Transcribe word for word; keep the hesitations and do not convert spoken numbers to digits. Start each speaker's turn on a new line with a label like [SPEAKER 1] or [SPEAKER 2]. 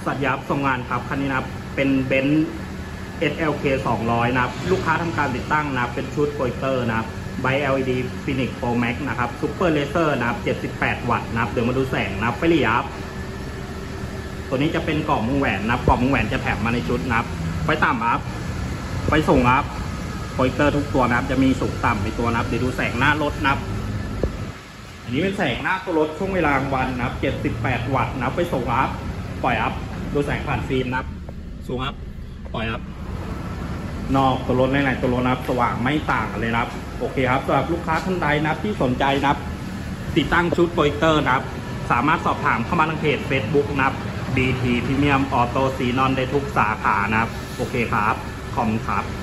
[SPEAKER 1] สัตยับส่งงานครับคันนี้นะครับเป็นเบนซ์ เอส แอล เค สองร้อยนะครับลูกค้าทำการติดตั้งนะครับเป็นชุดโปรเจคเตอร์นะครับไบ แอล อี ดี Phoenix Pro Max นะครับซูเปอร์เลเซอร์นะครับเจ็ดสิบแปดวัตต์นะครับเดี๋ยวมาดูแสงนะครับไปเลยครับตัวนี้จะเป็นกล่องวงแหวนนะครับกล่องวงแหวนจะแถมมาในชุดนะครับไฟต่ำครับไฟสูงครับโปรเจคเตอร์ทุกตัวนะครับจะมีสูงต่ำในตัวนะครับเดี๋ยวดูแสงหน้ารถนะครับอันนี้เป็นแสงหน้าตัวรถช่วงเวลากลางวันนะครับเจ็ดสิบแปดวัตต์นะครับไฟสูงครับปล่อยครับดูแสงผ่านฟิล์มนะครับสูงครับปล่อยครับนอกตัวรถในไหนตัวรถนะครับสว่างไม่ต่างกันเลยนะครับโอเคครับสำหรับลูกค้าท่านใดนะครับที่สนใจนะครับติดตั้งชุดโปรเจคเตอร์นะครับสามารถสอบถามเข้ามาทางเพจ Facebook นะครับ บี ที Premium Auto Xenon ได้ทุกสาขานะครับโอเคครับขอบคุณครับ